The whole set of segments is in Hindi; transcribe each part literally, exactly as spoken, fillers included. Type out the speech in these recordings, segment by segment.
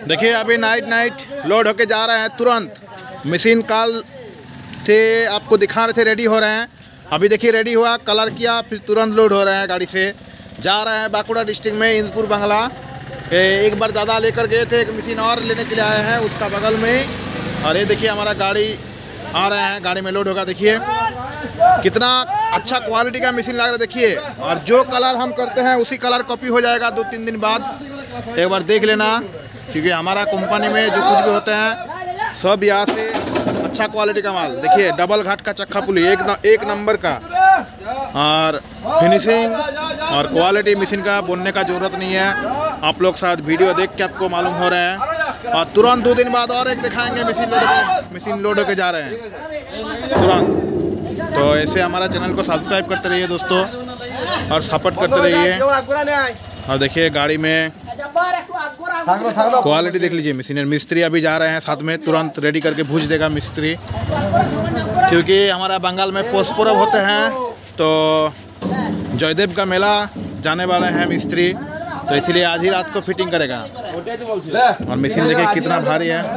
देखिए अभी नाइट नाइट लोड होके जा रहे हैं तुरंत। मशीन कल थे आपको दिखा रहे थे रेडी हो रहे हैं, अभी देखिए रेडी हुआ, कलर किया, फिर तुरंत लोड हो रहे हैं गाड़ी से। जा रहे हैं बांकुड़ा डिस्ट्रिक्ट में इंदपुर बंगला। एक बार दादा लेकर गए थे, एक मशीन और लेने के लिए आए हैं उसका बगल में। और ये देखिए हमारा गाड़ी आ रहे हैं, गाड़ी में लोड होगा। देखिए कितना अच्छा क्वालिटी का मशीन लग रहा है देखिए। और जो कलर हम करते हैं उसी कलर कॉपी हो जाएगा दो तीन दिन बाद, एक बार देख लेना। क्योंकि हमारा कंपनी में जो कुछ भी होते हैं सब यहाँ से अच्छा क्वालिटी का माल। देखिए डबल घाट का चक्का पुली एक न, एक नंबर का। और फिनिशिंग और क्वालिटी मशीन का बोलने का ज़रूरत नहीं है, आप लोग साथ वीडियो देख के आपको मालूम हो रहे हैं। और तुरंत दो दिन बाद और एक दिखाएंगे मशीन लोड मशीन लोड होके जा रहे हैं तुरंत। तो ऐसे हमारा चैनल को सब्सक्राइब करते रहिए दोस्तों और सपोर्ट करते रहिए। और देखिए गाड़ी में क्वालिटी देख लीजिए मशीन। मिस्त्री अभी जा रहे हैं साथ में, तुरंत रेडी करके भूज देगा मिस्त्री। क्योंकि हमारा बंगाल में पोष पर्व होते हैं तो जयदेव का मेला जाने वाले हैं मिस्त्री, तो इसलिए आज ही रात को फिटिंग करेगा। और मशीन देखिए कितना भारी है,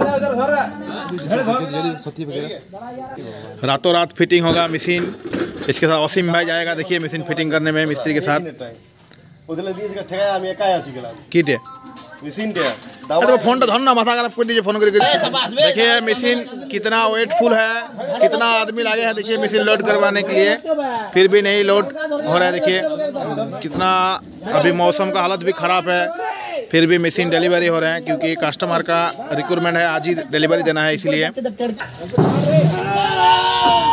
रातों रात फिटिंग होगा मशीन। इसके साथ असीम भाई जाएगा देखिए मशीन फिटिंग करने में मिस्त्री के साथ। किटे तो फोन तो धरना माथा खराब कर दीजिए फोन करके। देखिए मशीन कितना वेटफुल है, कितना आदमी लगे हैं देखिए मशीन लोड करवाने के लिए, फिर भी नहीं लोड हो रहा है। देखिए कितना अभी मौसम का हालत भी ख़राब है, फिर भी मशीन डिलीवरी हो रहे हैं। क्योंकि कस्टमर का रिक्वायरमेंट है आज ही डिलीवरी देना है, इसलिए।